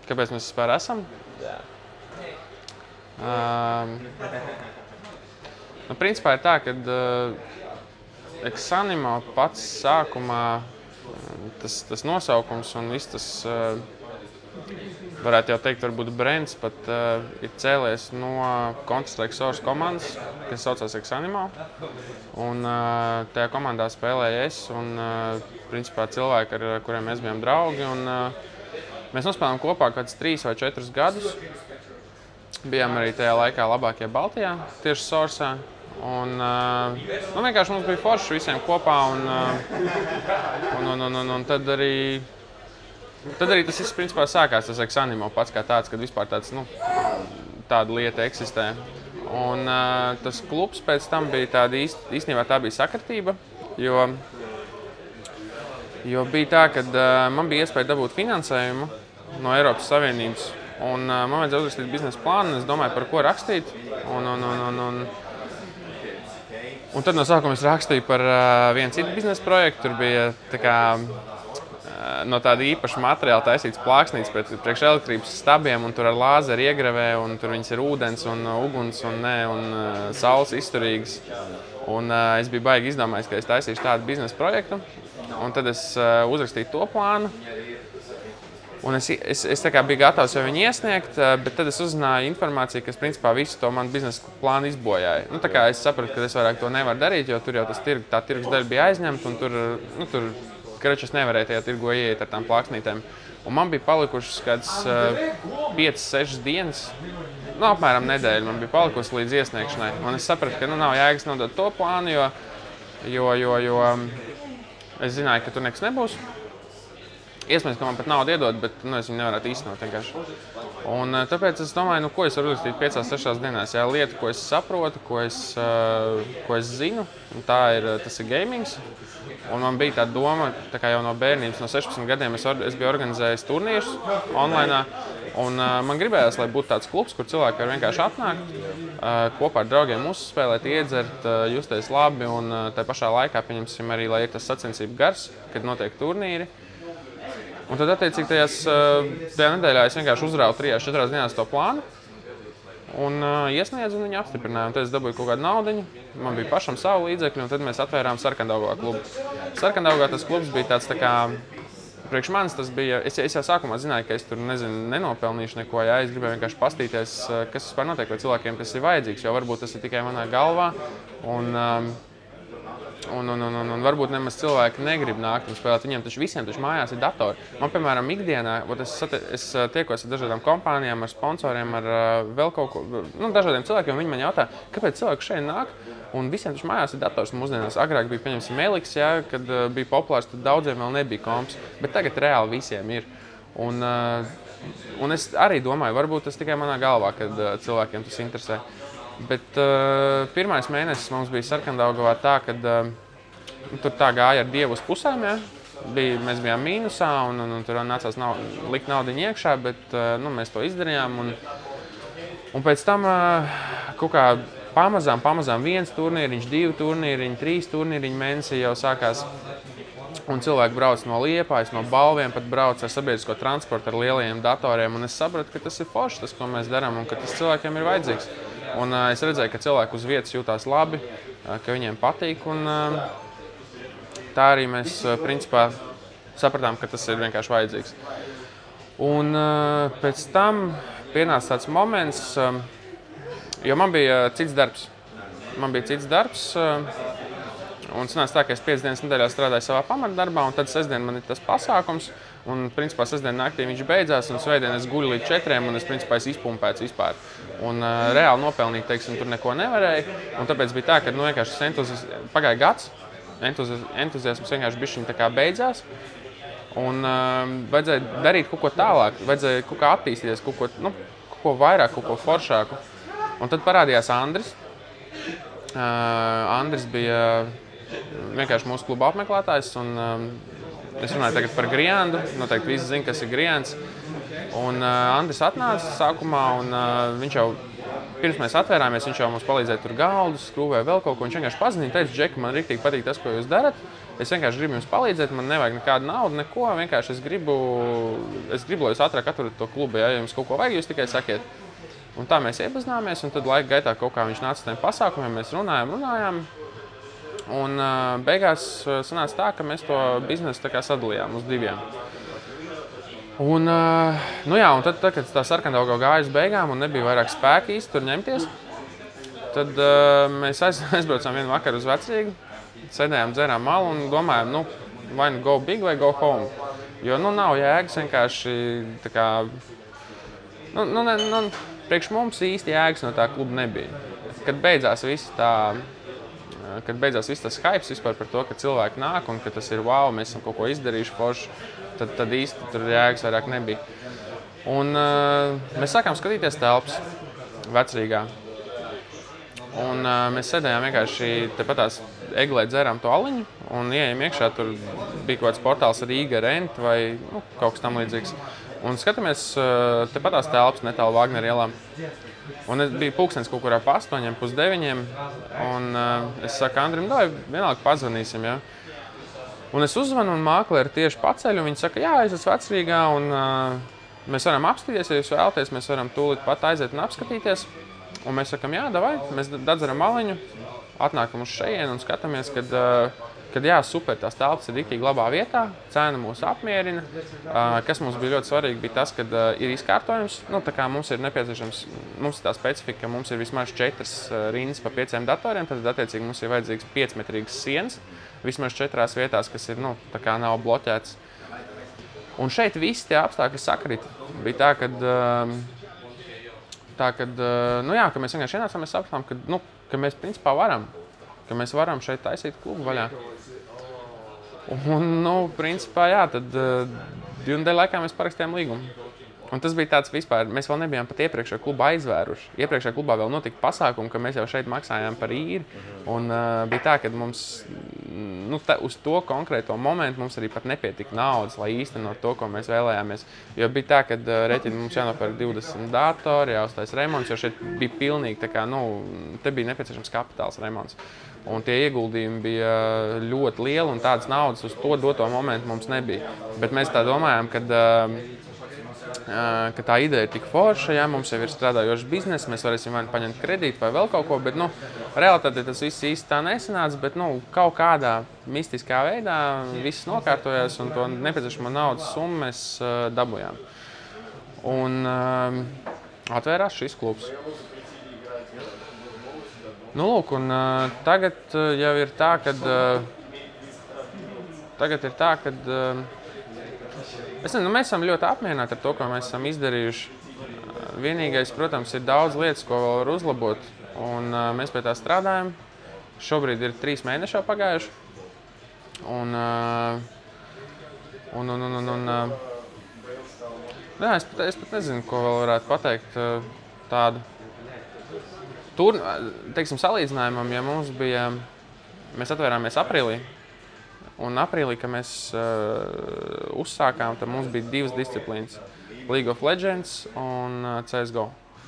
Kāpēc mēs vispār esam? Jā. Principā ir tā, ka Exanimo pats sākumā tas nosaukums un viss tas, varētu jau teikt, varbūt brands pat ir cēlies no Counter-Strike Source komandas, kas saucās Exanimo. Un tajā komandā spēlēju es un principā cilvēki, ar kuriem mēs bijām draugi. Un, mēs nospēlējām kopā kādus 3 vai 4 gadus. Bijām arī tajā laikā labākie Baltijā, tieši Source'ā. Un vienkārši mums bija forši visiem kopā. Un tad arī tas viss principā sākās, tas Exanimo pats kā tāds, kad vispār tāda lieta eksistē. Un tas klubs pēc tam bija tāda īstenībā tā bija sakritība, jo bija tā, ka man bija iespēja dabūt finansējumu no Eiropas Savienības. Un man vajadzēja uzrakstīt biznesa plānu, un es domāju, par ko rakstīt. Un tad no sākuma es rakstīju par vienu citu biznesa projektu. Tur bija no tāda īpaša materiāla taisīts plāksnītes priekš elektrības stabiem, un tur ar lāzeru iegravē, un tur viņas ir ūdens un uguns un saules izturīgas. Un es biju baigi izdomājis, ka es taisīšu tādu biznesa projektu. Un tad es uzrakstīju to plānu. Un es biju gatavs jau viņu iesniegt, bet tad es uzzināju informāciju, kas principā visu to manu biznesa plānu izbojāja. Es sapratu, ka es vairāk to nevaru darīt, jo tur jau tā tirgus daļa bija aizņemta, un tur es nevarēju tajā tirgo ieiet ar tām plāksnītēm. Un man bija palikušas kādas 5-6 dienas, apmēram nedēļa man bija palikusi līdz iesniegšanai. Un es sapratu, ka nav jēgas nodot to plānu, jo es zināju, ka tur nekas nebūs. Iespējams, ka man pat naudu iedod, bet es viņu nevarētu īstenot vienkārši. Un tāpēc es domāju, ko es varu uzrakstīt 5-6 dienās. Jā, lieta, ko es saprotu, ko es zinu, un tas ir gamings. Un man bija tā doma, tā kā jau no bērnības, no 16 gadiem es biju organizējis turnīrus online. Un man gribējās, lai būtu tāds klubs, kur cilvēki var vienkārši atnākt, kopā ar draugiem uzspēlēt, iedzert, justies labi. Un tā pašā laikā, pieņemsim arī, lai ir tas sacensību gars, kad notiek turnīri. Un tad, attiecīgi, tajā nedēļā es vienkārši uzrāvu 3-4 dienās to plānu un iesniedzu, un viņi apstiprināja. Un tad es dabūju kaut kādu naudiņu, man bija pašam savu līdzekļu, un tad mēs atvērām Sarkandaugavā klubu. Sarkandaugavā tas klubs bija tāds tā kā, priekš manis tas bija, es jau sākumā zināju, ka es tur, nenopelnīšu neko, jā, es gribēju vienkārši pastīties, kas vispār notiek, vai cilvēkiem tas ir vajadzīgs, jo varbūt tas ir tikai manā galvā. Un varbūt nemaz cilvēki negrib nākt un spēlēt. Viņiem visiem mājās ir datori. Man, piemēram, ikdienā, es tiekos ar dažādām kompānijām, ar sponsoriem, ar vēl kaut ko, dažādiem cilvēkiem. Viņi man jautā, kāpēc cilvēki šeit nāk, un visiem mājās ir dators. Mūsdienās agrāk bija, pieņemsim, Eliks, jā, kad bija populārs, tad daudziem vēl nebija komps, bet tagad reāli visiem ir. Un es arī domāju, varbūt tas tikai manā galvā, kad cilvēkiem tas interesē. Bet pirmais mēnesis mums bija Sarkandaugavā tā, ka tur tā gāja ar dievu uz pusēm. Ja? Mēs bijām mīnusā un tur nācās likt naudiņu iekšā, bet mēs to izdarījām. Un pēc tam kaut kā pamazām 1 turnīriņš, 2 turnīriņi, 3 turnīriņi mēnesī jau sākās. Un cilvēki brauc no Liepājas, no Balviem, pat brauc ar sabiedrisko transportu, ar lielajiem datoriem. Un es sapratu, ka tas ir forši, tas, ko mēs darām, un ka tas cilvēkiem ir vajadzīgs. Un es redzēju, ka cilvēki uz vietas jūtās labi, ka viņiem patīk. Un tā arī mēs, principā, sapratām, ka tas ir vienkārši vajadzīgs. Un pēc tam pienāca tāds moments, jo man bija cits darbs. Un sanāca tā, ka es 5 dienas nedēļā strādāju savā pamatdarbā, un tad sestdien man ir tas pasākums. Un, principā, sestdien naktī viņš beidzās, un svētdien es guļu līdz 4, un es, principā, izpumpēts vispār. Un reāli nopelnīt, teiksim, tur neko nevarēju. Un tāpēc bija tā, ka, vienkārši pagāja gads, entuziasms vienkārši bišķiņ tā kā beidzās. Un vajadzēja darīt kaut ko tālāk, vajadzēja kaut kā attīstīties, kaut ko vairāk, kaut ko foršāku. Un tad parādījās Andris. Andris bija vienkārši mūsu kluba apmeklētājs, un es runāju tagad par Griandu, noteikti visi zina, kas ir Griands. Un Andris atnāca sākumā, un viņš jau, pirms mēs atvērāmies, viņš jau mums palīdzēja tur galdus, skrūvēja vēl kaut ko. Viņš vienkārši paziņoja, teica, Džeki, man riktīgi patīk tas, ko jūs darat. es vienkārši gribu jums palīdzēt, man nevajag nekādu naudu, neko, vienkārši es gribu, lai jūs ātrāk atverat to klubu, ja jums kaut ko vajag, jūs tikai sakiet. Un tā mēs iepazināmies, un tad laika gaitā kaut kā viņš nāca uz tiem pasākumiem, mēs runājām. Un beigās sanāca tā, ka mēs to biznesu tā kā sadalījām uz 2. Un, un tad, kad tā Sarkandauga gāja uz beigām un nebija vairāk spēka īsti tur ņemties, tad mēs aizbraucām vienu vakaru uz Vecrīgu, sēdējām, dzērām malu un domājām, vai nu go big vai go home. Jo, nav jēgas vienkārši tā kā, priekš mums īsti jēgas no tā kluba nebija. Kad beidzās viss tas hypes vispār par to, ka cilvēki nāk un ka tas ir wow, mēs esam kaut ko izdarījuši forši, tad īsti tur jēgas vairāk nebija. Un mēs sākām skatīties telpas Vecrīgā. Un mēs sēdējām vienkārši tepatās Eglē dzērām to aliņu un ieejam iekšā, tur bija kaut kāds portāls Rīga Rent vai kaut kas tam līdzīgs. Un skatāmies tepatās telpas netālu Vāgnera ielā. Un bija pulkstens kaut kur ap 8, pus 9, un es saku Andrim, vienalga pazvanīsim, ja. Un es uzvanu un mākleri tieši paceļu, un viņi saka, jā, es esmu Vecrīgā, un mēs varam apskatīties, ja jūs vēlaties, mēs varam tūlīt pat aiziet un apskatīties. Un mēs sakam, jā, davai, mēs dadzeram maliņu, atnākam uz šejienu un skatāmies, kad jā, super, tās telpas ir riktīgi labā vietā, cena mūs apmierina. Kas mums bija ļoti svarīgi, bija tas, kad ir izkārtojums. Tā kā mums ir nepieciešams, mums ir tā specifika, ka mums ir vismaz 4 rindas pa 5 datoriem, tad attiecīgi mums ir vajadzīgs 5-metrīgas sienas, vismaz 4 vietās, kas ir, tā kā nav bloķēts. Un šeit visi tie apstākļi sakrita. Bija tā, ka mēs vienkārši ienācām, mēs sapratām, ka mēs principā varam šeit taisīt klubu vaļā. Un, principā, jā, tad 2 nedēļu laikā mēs parakstījām līgumu. Un tas bija tāds vispār, mēs vēl nebijām pat iepriekšējā klubā aizvēruši. Iepriekšējā klubā vēl notika pasākumi, ka mēs jau šeit maksājām par īri. Un bija tā, ka mums, uz to konkrēto momentu mums arī pat nepietika naudas, lai īstenot to, ko mēs vēlējāmies. Jo bija tā, ka reķini mums jānopērk 20 datori, jāuztais remonts, jo šeit bija pilnīgi tā kā, te bija nepieciešams kapitāls remonts. Un tie ieguldījumi bija ļoti lieli un tādas naudas uz to doto momentu mums nebija. Bet mēs tā domājām, ka tā ideja ir tik forša, ja mums jau ir strādājošs biznes, mēs varēsim vai paņemt kredītu vai vēl kaut ko, bet, realitātē tas viss īsti tā nesanāca, bet, kaut kādā mistiskā veidā viss nokārtojās un to nepieciešamo naudas summu mēs dabujām. Un atvērās šis klubs. Un tagad jau ir tā, mēs esam ļoti apmierināti ar to, ko mēs esam izdarījuši. Vienīgais, protams, ir daudz lietas, ko vēl var uzlabot, un mēs pie tā strādājam. Šobrīd ir 3 mēneši pagājuši. Es pat nezinu, ko vēl varētu pateikt tādu. Salīdzinājumam, ja mums bija, mēs atvērāmies aprīlī, un aprīlī, kad mēs uzsākām, tad mums bija 2 disciplīnas – League of Legends un CSGO.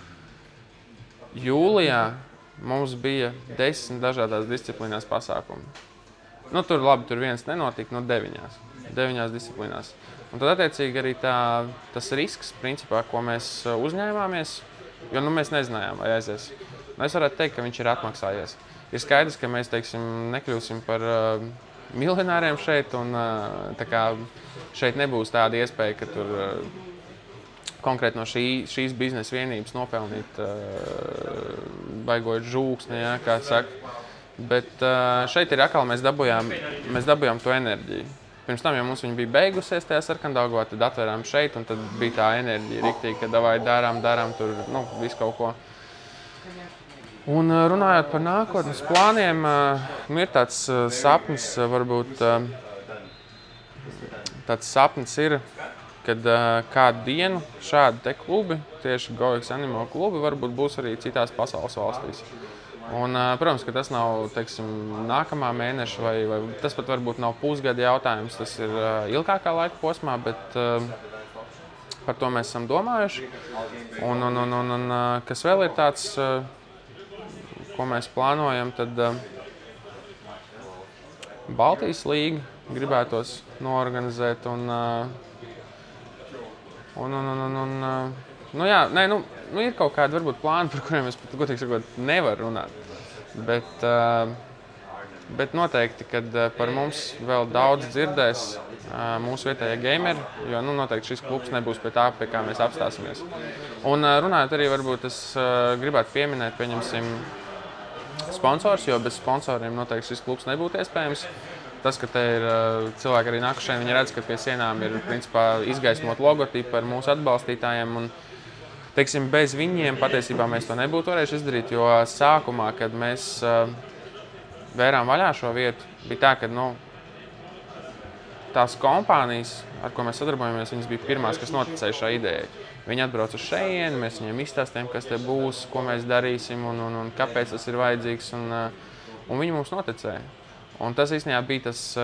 Jūlijā mums bija 10 dažādās disciplīnās pasākumi. Tur viens nenotika, 9 disciplīnās. Un tad, attiecīgi, arī tas risks, principā, ko mēs uzņēmāmies, jo mēs nezinājām, vai aizies. Es varētu teikt, ka viņš ir atmaksājies. Ir skaidrs, ka mēs, nekļūsim par miljonāriem šeit, un šeit nebūs tāda iespēja, ka tur konkrēti no šīs biznesa vienības nopelnīt baigot žūksni, ja, kā saka. Bet šeit ir atkal mēs dabujām to enerģiju. Pirms tam, ja mums viņa bija beigusies tajā Sarkandaugavā, tad atvērām šeit, un tad bija tā enerģija riktīgi, ka davai darām tur, visu kaut ko. Un runājot par nākotnes plāniem, ir tāds sapnis, varbūt tāds sapnis ir, kad kādu dienu šādi te klubi, tieši GoX Animo klubi, varbūt būs arī citās pasaules valstīs. Un, protams, ka tas nav, nākamā mēneša vai tas pat varbūt nav pusgada jautājums, tas ir ilgākā laika posmā, bet par to mēs esam domājuši. Un kas vēl ir tāds, ko mēs plānojam, tad Baltijas līgu gribētos noorganizēt. Nu jā, nē, nu ir kaut kādi varbūt plāni, par kuriem es pat, godīgi sakot, nevaru runāt. Bet noteikti, kad par mums vēl daudz dzirdēs mūsu vietējie gameri, jo noteikti šis klubs nebūs pie tā, pie kā mēs apstāsimies. Un runājot arī, varbūt es gribētu pieminēt, pieņemsim, sponsors, jo bez sponsoriem noteikti šis klubs nebūtu iespējams. Tas, ka te ir cilvēki arī nākušie, viņi redz, ka pie sienām ir principā izgaismot logotipu ar mūsu atbalstītājiem. Un, teiksim, bez viņiem patiesībā mēs to nebūtu varējuši izdarīt, jo sākumā, kad mēs vērām vaļā šo vietu, bija tā, ka tās kompānijas, ar ko mēs sadarbojamies, viņas bija pirmās, kas noticēja šai idejai. Viņi atbrauc uz šejieni, mēs viņiem izstāstījām, kas te būs, ko mēs darīsim un kāpēc tas ir vajadzīgs, un viņi mums noticēja. Un tas īstenībā bija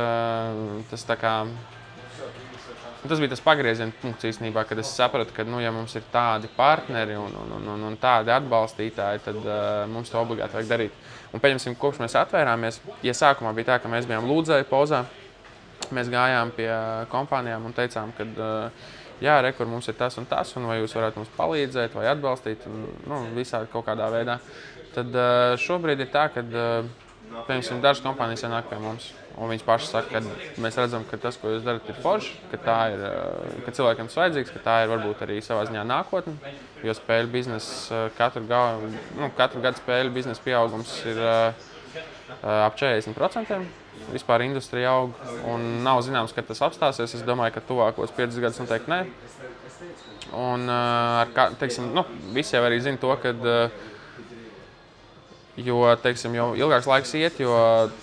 tas bija tas pagrieziena punkts īstenībā, kad es sapratu, ka, ja mums ir tādi partneri un tādi atbalstītāji, tad mums to obligāti vajag darīt. Un pieņemsim, kopš mēs atvērāmies, ja sākumā bija tā, ka mēs bijām lūdzēju pozā, mēs gājām pie kompānijām un teicām, ka jā, kur mums ir tas, un vai jūs varētu mums palīdzēt vai atbalstīt, visādi kaut kādā veidā. Tad šobrīd ir tā, ka piemēram, dažas kompānijas nāk pie mums, un viņas pašas saka, ka mēs redzam, ka tas, ko jūs darat, ir forši, ka cilvēkiem tas vajadzīgs, ka tā ir varbūt arī savā ziņā nākotne, jo spēļu biznesa, katru gadu spēļu biznesa pieaugums ir ap 40%. Vispār industrija aug, un nav zināms, kad tas apstāsies. Es domāju, ka tuvākos 5 gadus noteikti ne. Un, teiksim, visi jau arī zina to, ka jo ilgāks laiks iet, jo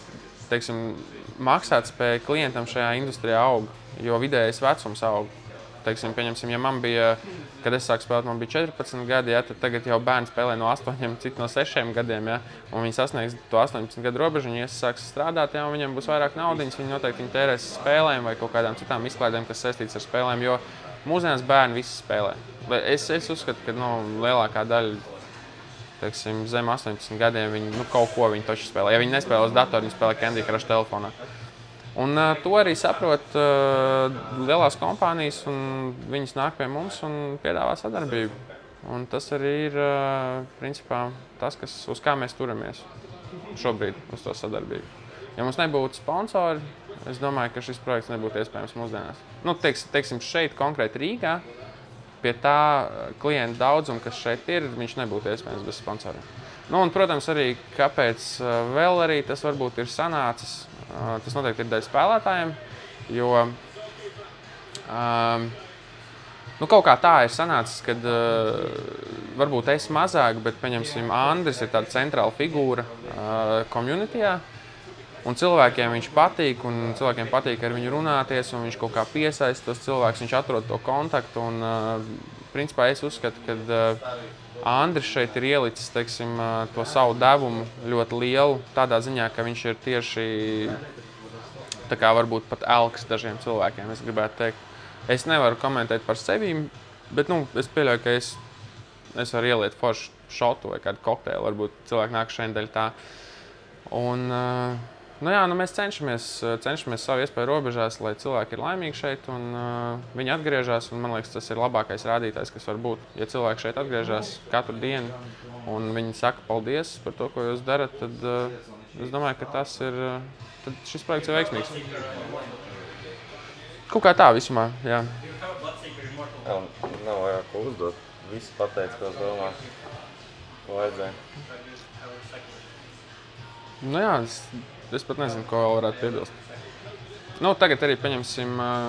maksātspēja klientam šajā industrijā aug, jo vidējais vecums aug. Pieņemsim, ja man bija, kad es sāku spēlēt, man bija 14 gadi, tad tagad jau bērni spēlē no 8, citi no 6 gadiem, un viņi sasniegs to 18 gadu robežu, viņi sāks strādāt, un viņiem būs vairāk naudiņas, viņi noteikti tērēs spēlēm vai kaut kādām citām izklaidēm, kas saistītas ar spēlēm, jo mūsdienās bērni visi spēlē. Es uzskatu, ka lielākā daļa zem 18 gadiem viņi kaut ko viņi taču spēlē. Ja viņi nespēlē uz datoru, viņi spēlē Candy Crush telefonā. Un to arī saprot lielās kompānijas, un viņas nāk pie mums un piedāvā sadarbību. Un tas arī ir principā tas, uz kā mēs turamies šobrīd uz to sadarbību. Ja mums nebūtu sponsori, es domāju, ka šis projekts nebūtu iespējams mūsdienās. Teiksim, šeit konkrēti Rīgā, pie tā klientu daudzuma, kas šeit ir, viņš nebūtu iespējams bez sponsoriem. Un, protams, arī kāpēc vēl arī tas varbūt ir sanācis. Tas noteikti ir daļa spēlētājiem, jo kaut kā tā ir sanācis, kad varbūt es mazāk, bet, pieņemsim, Andris ir tāda centrāla figūra communityjā, un cilvēkiem viņš patīk, un cilvēkiem patīk ar viņu runāties, un viņš kaut kā piesaista tos cilvēkus, viņš atrod to kontaktu, un principā es uzskatu, ka Andris šeit ir ielicis, teiksim, to savu devumu ļoti lielu, tādā ziņā, ka viņš ir tieši tā kā varbūt pat elks dažiem cilvēkiem, es gribētu teikt. Es nevaru komentēt par sevi, bet es pieļauju, ka es varu ieliet foršu šotu vai kādu kokteili, varbūt cilvēki nāk šeit daļ tā. Un, mēs cenšamies savu iespēju robežās, lai cilvēki ir laimīgi šeit, un viņi atgriežas, un man liekas, tas ir labākais rādītājs, kas var būt. Ja cilvēki šeit atgriežas katru dienu, un viņi saka paldies par to, ko jūs darat, tad es domāju, ka tad šis projekts ir veiksmīgs. Kaut kā tā visumā, jā. Nav vajag ko uzdot. Visi pateica, ko es domāju, ko vajadzēja. Es pat nezinu, ko vēl varētu piebilst. Tagad arī pieņemsim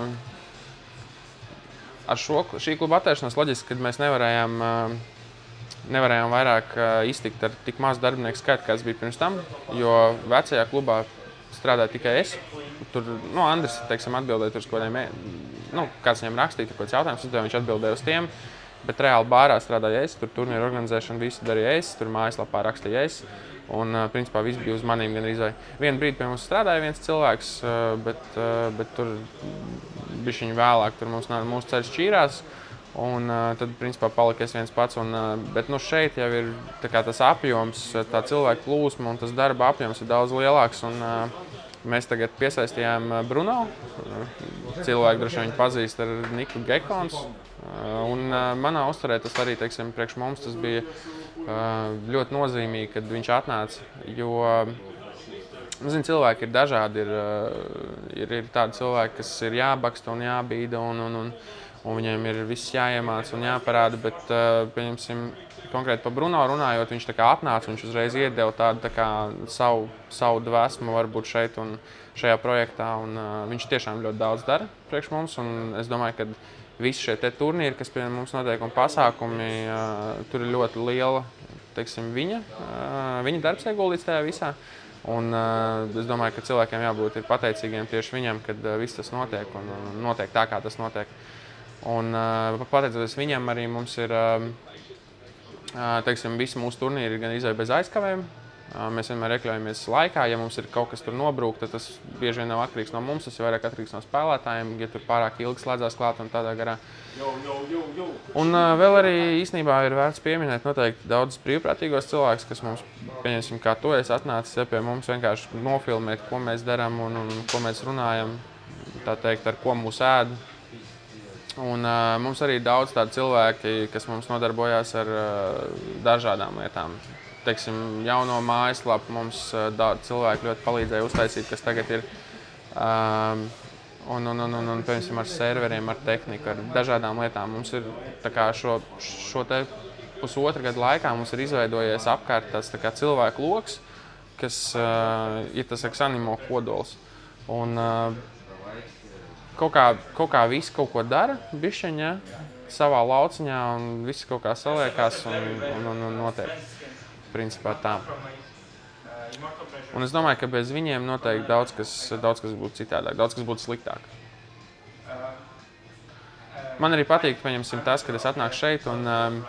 ar šī kluba atvēršanos loģiski, kad mēs nevarējām vairāk iztikt ar tik mazu darbinieku skaitu, kāds bija pirms tam, jo vecajā klubā strādāja tikai es. Tur, Andris, atbildēja tur uz kodiem, kāds viņam rakstīja, tur kāds jautājums, viņš atbildēja uz tiem, bet reāli bārā strādāja es, tur turnīru organizēšanu visu darīja es, tur mājaslapā rakstīja es. Un, principā, viss bija uz manīm gan arī. Vienu brīdi pie mums strādāja viens cilvēks, bet tur bišķiņ vēlāk tur mūsu ceļš šķīrās. Un tad, principā, palika es viens pats. Bet šeit jau ir tas apjoms, tā cilvēku plūsma un tas darba apjoms ir daudz lielāks. Un Mēs tagad piesaistījām Bruno. Cilvēki droši vien viņu pazīst ar Niku Gekons. Un manā uzturē tas arī, teiksim, priekš mums tas bija ļoti nozīmīgi, kad viņš atnāca, jo cilvēki ir dažādi. Ir tādi cilvēki, kas ir jābaksta un jābīda, un viņiem ir viss jāiemāc un jāparāda, bet, pieņemsim, konkrēti par Bruno runājot, viņš tā kā atnāca, viņš uzreiz iedeva tādu tā kā savu dvēsmu varbūt šeit un šajā projektā, un viņš tiešām ļoti daudz dara priekš mums, un es domāju, ka visi šie te turnīri, kas pie mums notiek un pasākumi, tur ir ļoti liela, teiksim, viņa darbs ieguldīts tajā visā, un es domāju, ka cilvēkiem jābūt ir pateicīgiem tieši viņam, kad viss tas notiek un notiek tā, kā tas notiek. Un pateicoties viņam arī mums ir, teiksim, visi mūsu turnīri gan izvēja bez aizkavējuma. Mēs vienmēr iekļaujamies laikā, ja mums ir kaut kas tur nobrūk, tad tas bieži vien nav atkarīgs no mums, tas ir vairāk atkarīgs no spēlētājiem, ja tur pārāk ilgi slēdzās klāt un tādā garā. Un vēl arī īstenībā ir vērts pieminēt noteikti daudz brīvprātīgos cilvēkus, kas mums, pieņemsim, kā tu esi atnācis, ja pie mums vienkārši nofilmēt, ko mēs darām un ko mēs runājam, tā teikt, ar ko mūs ēd. Un mums arī ir daudz tādu cilvēki, kas mums nodarbojās ar dažādām lietām. Teiksim, jauno mājaslapu mums daudz cilvēku ļoti palīdzēja uztaisīt, kas tagad ir. Un piemēram, ar serveriem, ar tehniku, ar dažādām lietām. Mums ir tā kā šo te pusotru gadu laikā mums ir izveidojies apkārt tāds tā kā cilvēku loks, kas ir tas Xanimo kodols. Un kaut kā visi kaut ko dara, bišķiņ, ja, savā lauciņā, un viss kaut kā saliekās un notiek. Principā tā. Un es domāju, ka bez viņiem noteikti daudz kas būtu citādāk, daudz kas būtu sliktāk. Man arī patīk, pieņemsim, tas, kad es atnāku šeit, un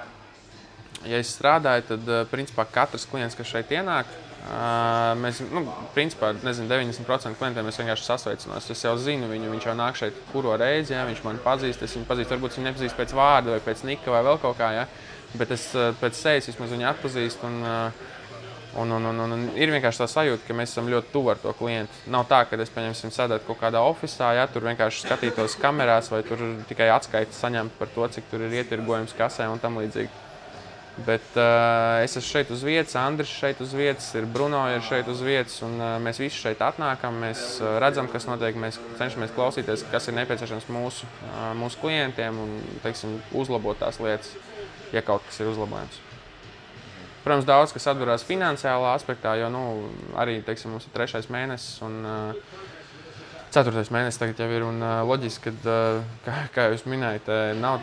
ja es strādāju, tad principā katrs klients, kas šeit ienāk, mēs, principā, 90% klientiem es vienkārši sasveicinos. Es jau zinu viņu, viņš jau nāk šeit kuro reizi, ja, viņš mani pazīst, es viņu pazīstu, varbūt viņu nepazīst pēc vārda vai pēc nika vai vēl kaut kā, ja, bet es pēc sejas vismaz viņu atpazīstu, un ir vienkārši tā sajūta, ka mēs esam ļoti tuvu ar to klientu. Nav tā, ka es, pieņemsim, sēdētu kaut kādā ofisā, ja, tur vienkārši skatītos kamerās vai tur tikai atskaiti saņemt par to, cik tur ir ietirgojums kasē un tam līdzīgi. Bet es esmu šeit uz vietas, Andris šeit uz vietas, ir Bruno ir šeit uz vietas, un mēs visi šeit atnākam, mēs redzam, kas notiek, mēs cenšamies klausīties, kas ir nepieciešams mūsu klientiem un, teiksim, uzlabot tās lietas, ja kaut kas ir uzlabojams. Protams, daudz, kas atdarās finansiālā aspektā, jo, arī, teiksim, mums ir 3. mēnesis un 4. mēnesis tagad jau ir, un loģiski, kad, kā jūs minējat, nav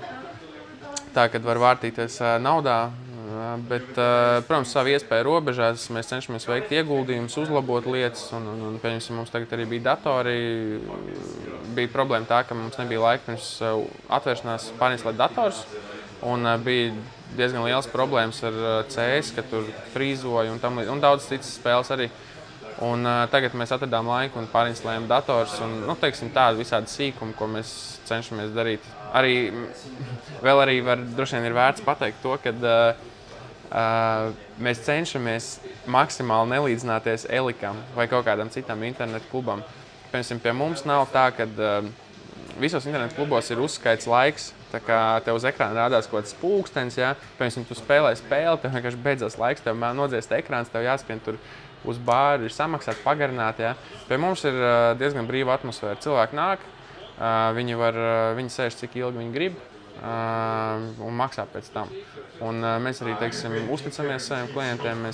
tā, kad var vārtīties naudā, bet, protams, savu iespēju robežās mēs cenšamies veikt ieguldījumus, uzlabot lietas, un pieņemsim, mums tagad arī bija datori, bija problēma tā, ka mums nebija laika pirms atvēršanās pārinstalēt dators, un bija diezgan liels problēmas ar CS, ka tur frīzoja un daudz citas spēles arī. Un tagad mēs atradām laiku un pārinstalējam dators un, teiksim, tādu visādi sīkumu, ko mēs cenšamies darīt. Vēl arī droši vien ir vērts pateikt to, ka mēs cenšamies maksimāli nelīdzināties Elikam vai kaut kādam citam internetu klubam. Piemēram, pie mums nav tā, ka visos internetu klubos ir uzskaits laiks, tā kā tev uz ekrāna rādās kaut kāds pulkstenis, ja? Piemēram, tu spēlē spēli, tev vienkārši beidzās laiks, tev nodziest ekrāns, tev jāskrien tur uz bāru, ir samaksāt, pagarināt, ja? Pie mums ir diezgan brīva atmosfēra. Cilvēki nāk, viņi sēž cik ilgi viņi grib un maksā pēc tam. Un mēs arī, teiksim, uzticamies saviem klientiem,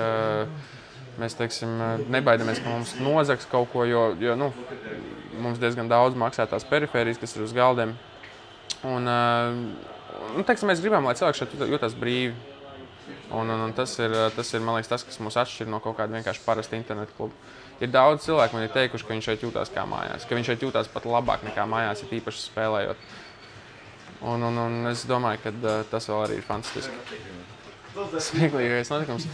mēs teiksim, nebaidamies, ka mums nozags kaut ko, jo mums diezgan daudz maksā tās perifērijas, kas ir uz galdiem. Un, teiksim, mēs gribam, lai cilvēki šeit jūtas brīvi. Un tas ir, man liekas, tas, kas mūs atšķir no kaut kāda vienkārši parasta internetu kluba. Ir daudz cilvēku man ir teikuši, ka viņi šeit jūtās kā mājās, ka viņi šeit jūtās pat labāk nekā mājās, ir īpaši spēlējot. Un es domāju, ka tas vēl arī ir fantastiski. Smieklīgais notikums.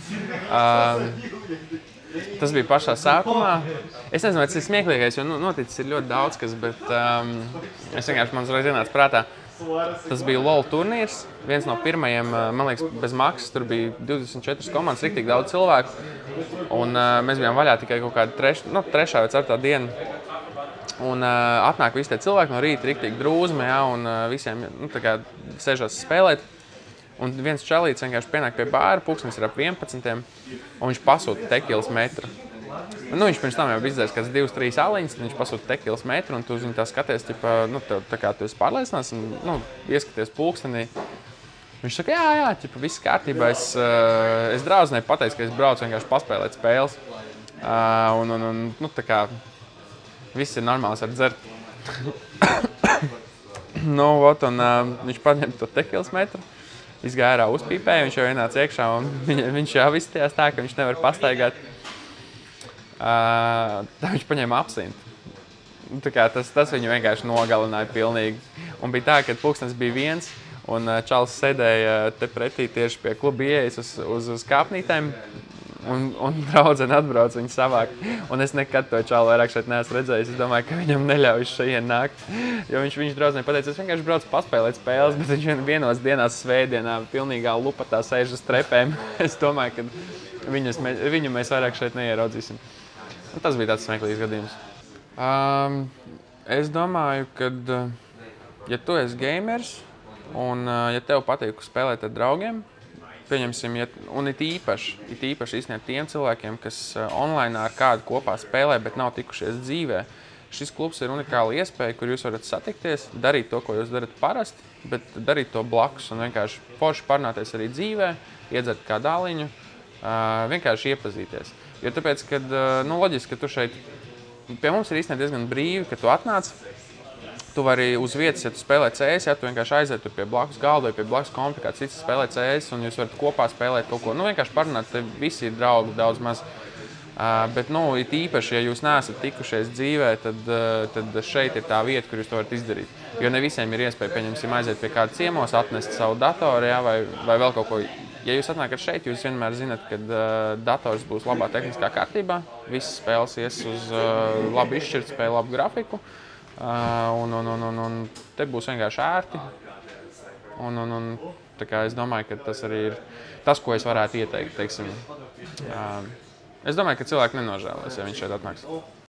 Tas bija pašā sākumā. Es nezinu, vai tas ir smieklīgais, jo noticis ir ļoti daudz kas, bet es vienkārši man uzreiz ienāca prātā. Tas bija LOL turnīrs, viens no pirmajiem, man liekas, bez maksas. Tur bija 24 komandas, riktīgi daudz cilvēku. Un mēs bijām vaļā tikai kaut kādu trešā vai ceturtā dienu. Un atnāk visi tie cilvēki no rīta, riktīgi drūzmi, ja, un visiem tā kā sēžās spēlēt. Un viens čalīts vienkārši pienāk pie bāra, pulkstenis ir ap 11, un viņš pasūta tekilas metru. Viņš pirms tam jau bija izdarījis kāds 2-3 aliņas, tad viņš pasūta tekilas metru, un tu uz viņu tā skaties, tā kā tu esi pārliecinās, un ieskaties pulkstenī. Viņš saka, jā, viss kārtībā, es draudzēji pateicu, ka es braucu vienkārši paspēlēt spēles. Tā kā viss ir normāls ar dzert. Viņš paņem to tekilas metru. Izgāja ārā, uzpīpēja, viņš jau ienāca iekšā, un viņš jau izstījās tā, ka viņš nevar pastaigāt. Tā viņš paņēma absintu. Tas viņu vienkārši nogalināja pilnīgi. Un bija tā, ka pulkstenis bija viens, un čalis sēdēja te pretī tieši pie kluba ieejas uz kāpnītēm, un draudzene atbrauc viņu savākt. Un es nekad to čalu vairāk šeit neesmu redzējis. Es domāju, ka viņam neļauj šeit nākt. Jo viņš draudzenei pateica, es vienkārši braucu paspēlēt spēles, bet viņš vienos dienās svētdienā pilnīgā lupatā sēž uz trepēm. Es domāju, ka viņu mēs vairāk šeit neieraudzīsim. Un tas bija tāds smieklīgs gadījums. Es domāju, ka, ja tu esi gamers un ja tev patīk spēlēt ar draugiem, pieņemsim, un it īpaši īstenībā tiem cilvēkiem, kas online ar kādu kopā spēlē, bet nav tikušies dzīvē, šis klubs ir unikāla iespēja, kur jūs varat satikties, darīt to, ko jūs darat parasti, bet darīt to blakus un vienkārši forši parunāties arī dzīvē, iedzert kādu aliņu, vienkārši iepazīties. Jo tāpēc, kad, loģiski, ka tu šeit, pie mums ir īstenībā diezgan brīvi, ka tu atnāc, tu vari uz vietas, ja tu spēlē CS, ja tu vienkārši aiziet tur pie blakus galda vai pie blakus kompi, kāds cits spēlē CS, un jūs varat kopā spēlēt kaut ko. Vienkārši parunāt, te visi ir draugi daudz maz. Bet, it īpaši, ja jūs neesat tikušies dzīvē, tad šeit ir tā vieta, kur jūs to varat izdarīt. Jo ne visiem ir iespēja, pieņemsim, aiziet pie kāda ciemos, atnest savu datoru, ja, vai vēl kaut ko. Ja jūs atnākat šeit, jūs vienmēr zinat, ka dators būs labā tehniskā kārtībā, visas spēles ies uz labi izšķirt spēju, labu grafiku. Un te būs vienkārši ērti. Tā kā es domāju, ka tas arī ir tas, ko es varētu ieteikt, teiksim. Es domāju, ka cilvēki nenožēlos, ja viņš šeit atnāks.